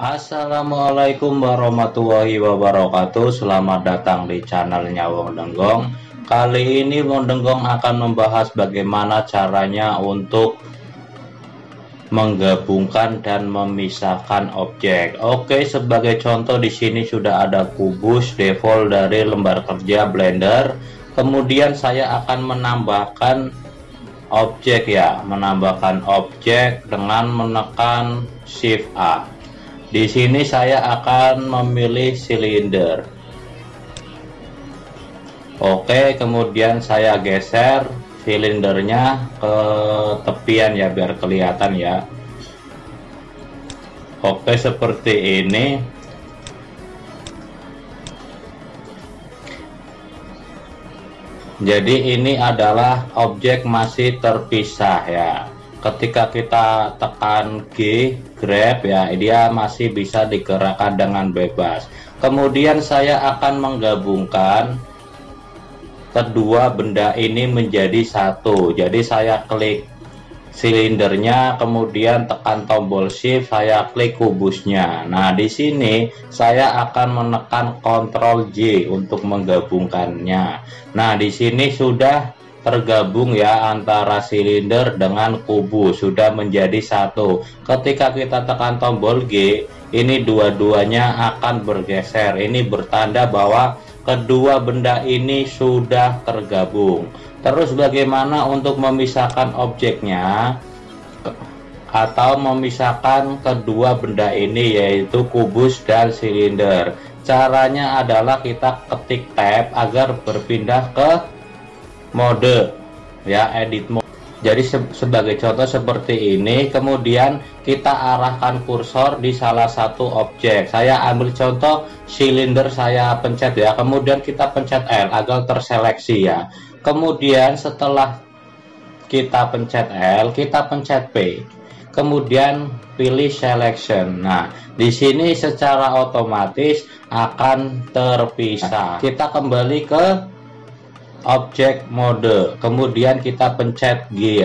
Assalamualaikum warahmatullahi wabarakatuh. Selamat datang di channelnya Wong Denggong. Kali ini Wong Denggong akan membahas bagaimana caranya untuk menggabungkan dan memisahkan objek. Oke, sebagai contoh di sini sudah ada kubus default dari lembar kerja Blender. Kemudian saya akan menambahkan objek menambahkan objek dengan menekan Shift A. Di sini saya akan memilih silinder. Oke, kemudian saya geser silindernya ke tepian biar kelihatan ya. Oke, seperti ini. Jadi ini adalah objek masih terpisah ya. Ketika kita tekan G, grab dia masih bisa digerakkan dengan bebas. Kemudian saya akan menggabungkan kedua benda ini menjadi satu. Jadi saya klik silindernya, kemudian tekan tombol shift, saya klik kubusnya. Nah, di sini saya akan menekan Ctrl J untuk menggabungkannya. Nah, di sini sudah tergabung antara silinder dengan kubus, sudah menjadi satu. Ketika kita tekan tombol G, ini dua-duanya akan bergeser. Ini bertanda bahwa kedua benda ini sudah tergabung. Terus bagaimana untuk memisahkan objeknya atau memisahkan kedua benda ini, yaitu kubus dan silinder? Caranya adalah kita ketik tab agar berpindah ke mode edit mode. Jadi sebagai contoh seperti ini, kemudian kita arahkan kursor di salah satu objek. Saya ambil contoh silinder, saya pencet kemudian kita pencet L agar terseleksi Kemudian setelah kita pencet L, kita pencet P, kemudian pilih selection. Nah, di sini secara otomatis akan terpisah. Kita kembali ke objek mode, kemudian kita pencet G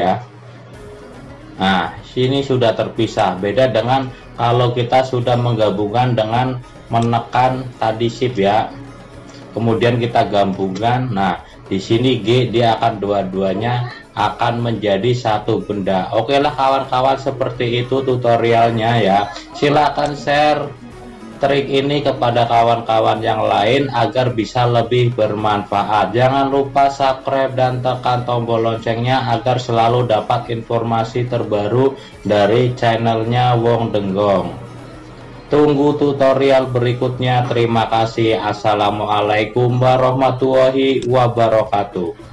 Nah, sini sudah terpisah. Beda dengan kalau kita sudah menggabungkan dengan menekan tadi shift kemudian kita gabungkan. Nah, di sini G dia akan dua-duanya akan menjadi satu benda. Oke lah kawan-kawan, seperti itu tutorialnya Silakan share trik ini kepada kawan-kawan yang lain agar bisa lebih bermanfaat. Jangan lupa subscribe dan tekan tombol loncengnya agar selalu dapat informasi terbaru dari channelnya Wong Denggong. Tunggu tutorial berikutnya. Terima kasih. Assalamualaikum warahmatullahi wabarakatuh.